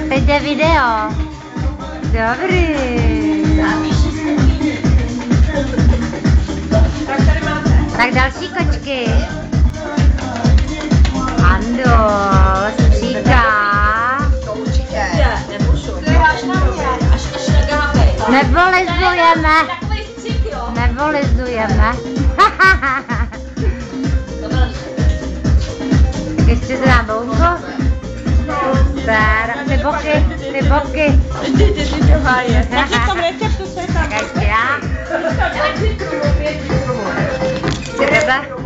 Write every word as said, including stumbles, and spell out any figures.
Teď jde video. Dobrý. Tak tady máte. Tak další kočky. Ando, stříká. To určitě. Nebušu. To je až na mě. Až, až na gábej. Nebolizujeme. Takový střík, jo. Nebolizujeme. Tak ještě se dám bouko. Super. Ty boky, ty boky. Ty, ty, ty, ty, háje. Tak je v tom receptu, co je tam. Tak ještě já. Tak ty kruhu, pět kruhu. Ty tebe.